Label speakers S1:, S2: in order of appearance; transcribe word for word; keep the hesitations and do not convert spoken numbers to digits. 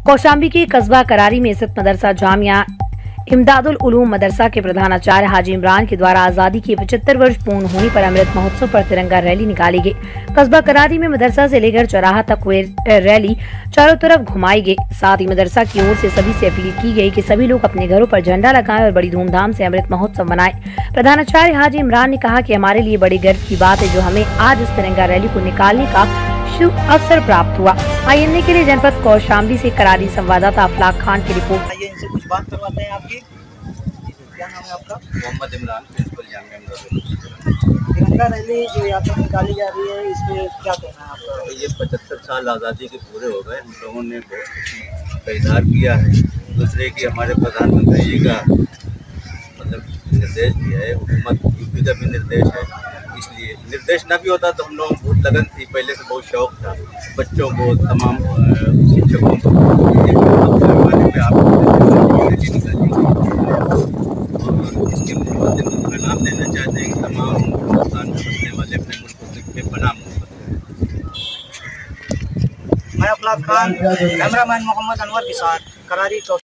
S1: कौशाम्बी के कस्बा करारी में स्थित मदरसा जामिया इमदादुल उलूम मदरसा के प्रधानाचार्य हाजी इमरान के द्वारा आजादी के पचहत्तर वर्ष पूर्ण होने पर अमृत महोत्सव पर तिरंगा रैली निकाली गई। कस्बा करारी में मदरसा से लेकर चौराहा तक हुए रैली चारों तरफ घुमाई गई। साथ ही मदरसा की ओर से सभी से अपील की गई कि सभी लोग अपने घरों पर झंडा लगाएं और बड़ी धूमधाम से अमृत महोत्सव मनाएं। प्रधानाचार्य हाजी इमरान ने कहा कि हमारे लिए बड़े गर्व की बात है जो हमें आज इस तिरंगा रैली को निकालने का शुभ अवसर प्राप्त हुआ। आई एन ए के लिए जनपद कौशाम्बी से करारी संवाददाता अफलाक खान की रिपोर्ट।
S2: आइए इनसे कुछ बात करवाते हैं। आपकी क्या नाम है आपका?
S3: मोहम्मद इमरान, प्रिंसिपल जामिया इमदादुल।
S2: तिरंगा रैली जो यात्रा निकाली जा रही है इसमें क्या कहना है आपका?
S3: ये पचहत्तर साल आज़ादी के पूरे हो गए। हम लोगों ने बहुत इजहार किया है। दूसरे की हमारे प्रधानमंत्री जी का मतलब निर्देश भी है, हुकूमत यूपी का भी निर्देश है। इसलिए निर्देश न भी होता तो हम लोग बहुत लगन थी, पहले से बहुत शौक था बच्चों को, तमाम शिक्षकों को इसके नाम देना चाहते हैं। तमाम हिंदुस्तान में बसने वाले अपने मुल्क को के पनाह
S2: मैं अफलाक खान, कैमरामैन मोहम्मद अनवर के साथ करारी।